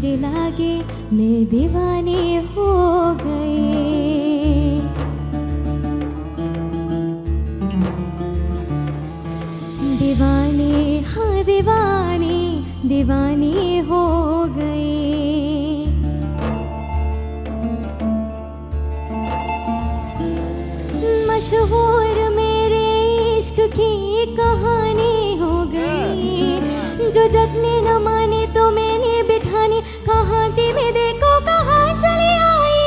मेरे लागे मैं दीवाने हो गए। दीवाने हाँ दीवाने दीवाने हो गए। मशहूर मेरे इश्क की कहानी हो गई। जो जगने न माने तो मैंने बिठाने, कहाँ थी मैं देखो कहाँ चली आई।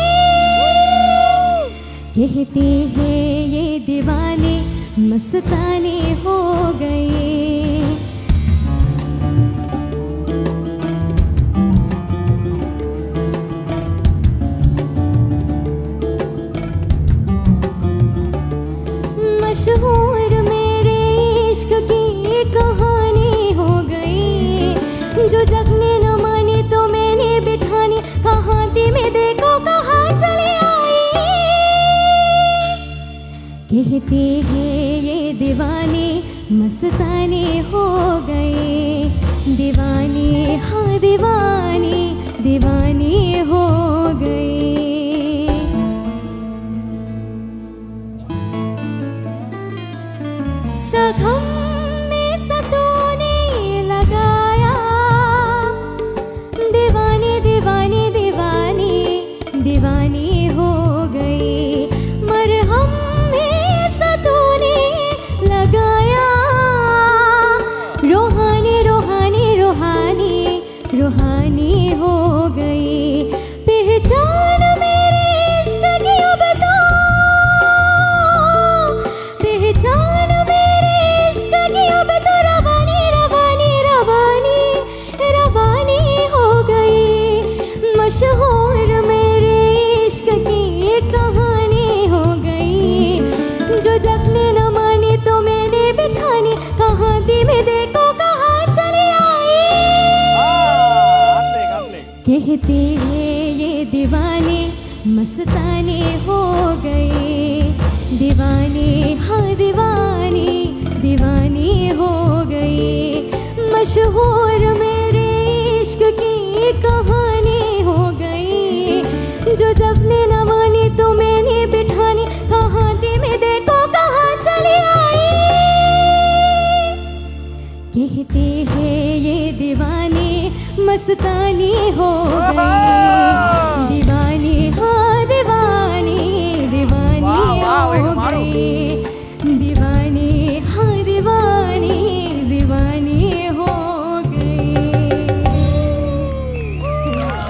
कहते हैं ये दीवाने मस्ताने हो गए। मशहूर मेरे इश्क की कहानी हो गई। जो जगने न माने तो मैंने बिठाने, कहाँ थी मैं देखो कहाँ चली आई। कहते हैं ये दीवाने मस्ताने हो गए। दीवाने हाँ दीवाने दीवाने हो गए। सगम में सतोने लगाया। दीवाने दीवाने दीवाने दीवाने हो गए। मरहम में सतोने लगाया। रूहानी रूहानी रूहानी रूहानी हो गई। पहचान मेरे इश्क की अब तो, पहचान मेरे इश्क की अब तो रवानी रवानी रवानी रवानी हो गई। मशहूर मेरे इश्क की कहानी हो गई। जो जगने न माने तो मैंने बिठाने, कहाँ थी मैं देखो कहाँ चली आई। कहते हैं ये दीवाने मस्ताने हो गए। दीवाने हाँ दीवाने दीवाने हो गए। मशहूर मेरे इश्क की कहानी हो गई। जो जगने न माने तो मैंने बिठाने, कहाँ थी मैं देखो कहाँ चली आई। कहते हैं ये दीवाने मस्ताने हो गए।